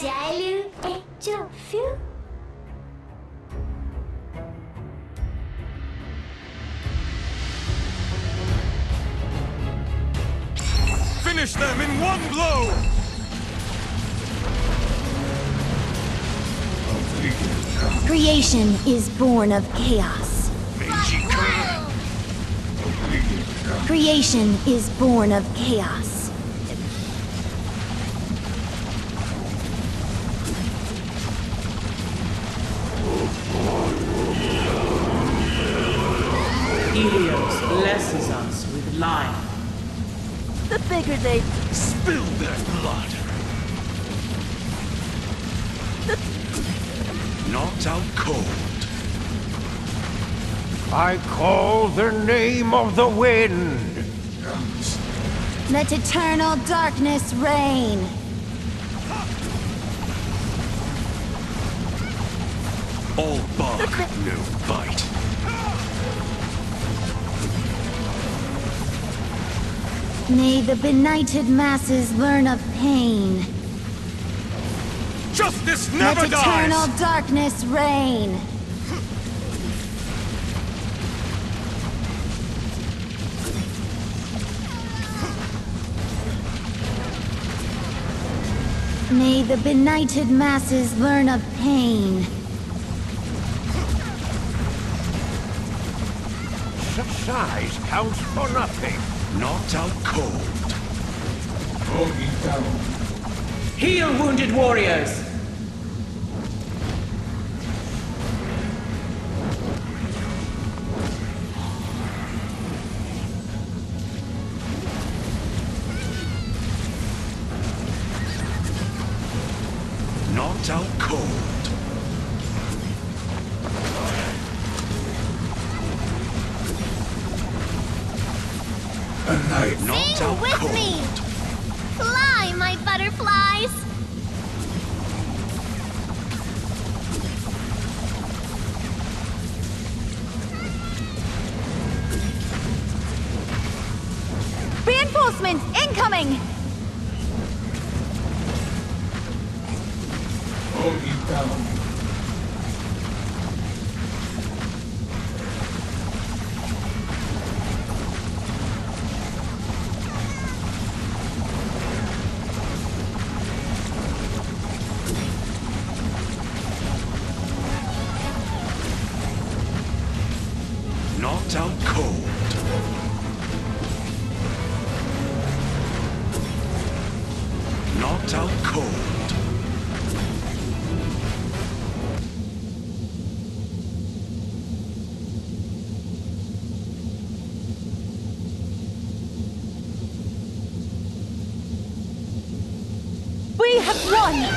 Salut et tofu. Finish them in one blow! Creation is born of chaos. Creation is born of chaos. Helios blesses us with life. The bigger they... Spill their blood! Knocked out cold. I call the name of the wind. Let eternal darkness reign. All bark, no bite. May the benighted masses learn of pain. Justice never Let dies! eternal darkness reign. May the benighted masses learn of pain. Size counts for nothing. Knocked out cold. Heal wounded warriors! Knocked out cold. Knocked out with cold. me. Fly, my butterflies. Reinforcements incoming. Knocked out cold. Knocked out cold. We have won.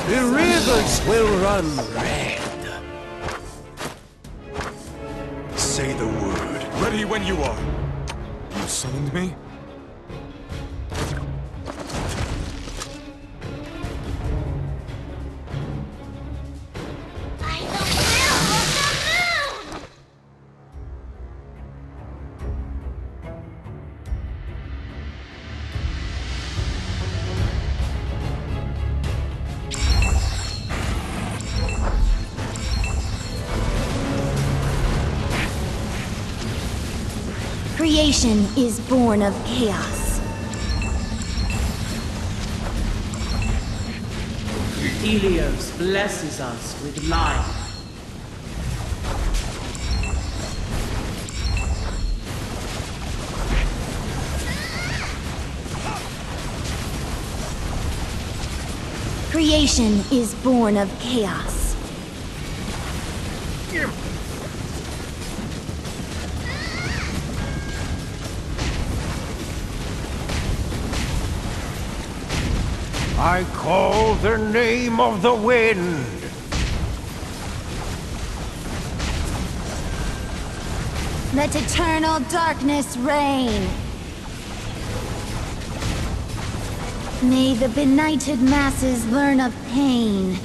The rivers will run red. Say the word. Ready when you are. You summoned me? By the will of the moon! Creation is born of chaos. Helios blesses us with life. Creation is born of chaos. I call the name of the wind. Let eternal darkness reign. May the benighted masses learn of pain.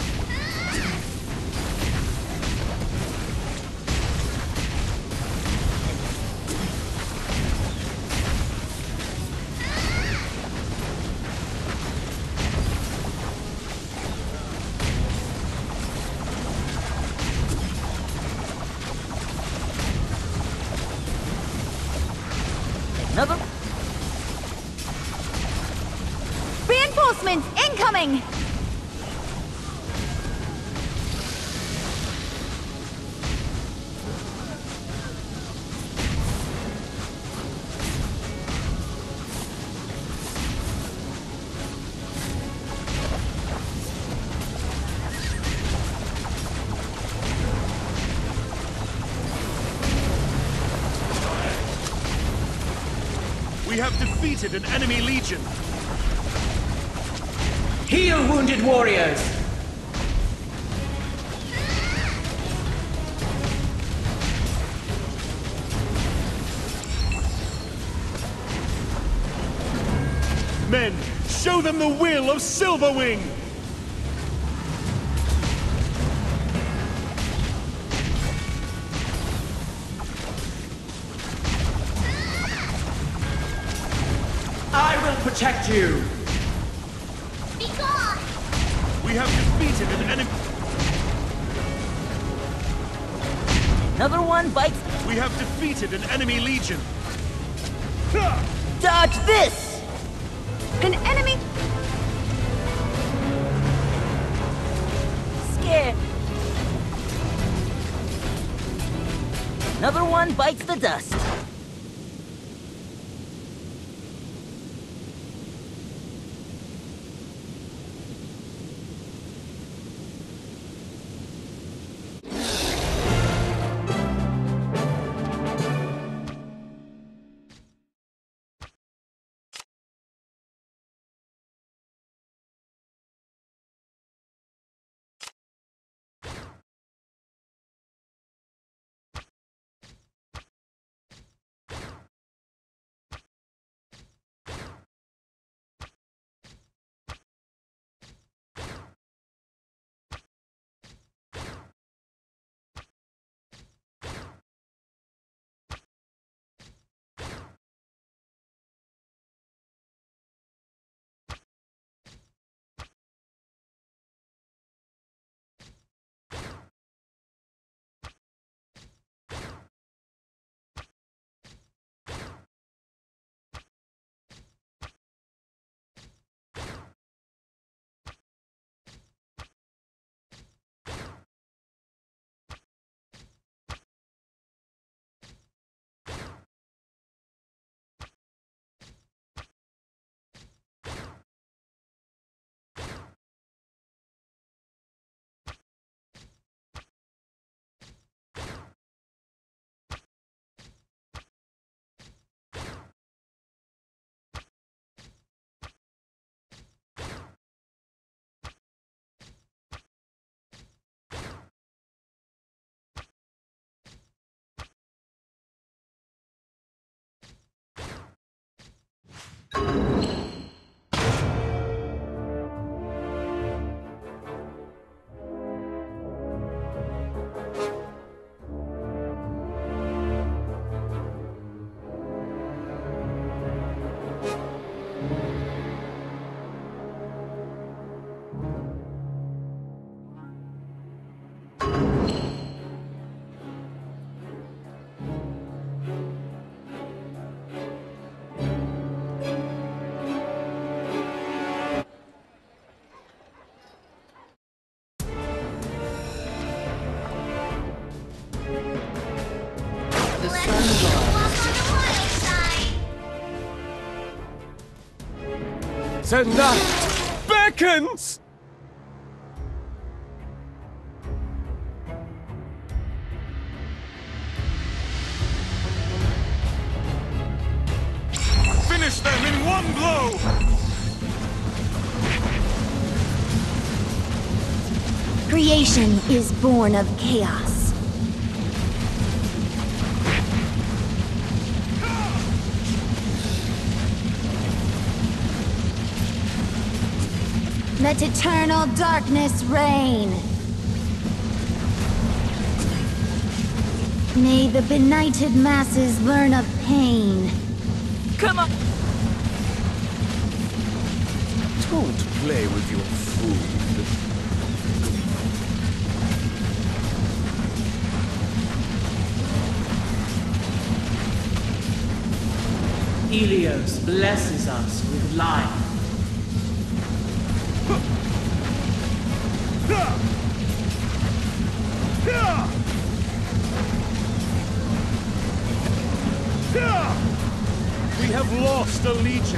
Another. Reinforcements incoming! We have defeated an enemy legion. Heal wounded warriors! Men, show them the will of Silverwing! I will protect you! Be gone! We have defeated an enemy... Another one bites. We have defeated an enemy legion. Dodge this! An enemy! Scared. Another one bites the dust. The sun god. The night beckons! Finish them in one blow! Creation is born of chaos. Let eternal darkness reign. May the benighted masses learn of pain. Come on! Don't play with your food. Helios blesses us with life. We have lost a legion.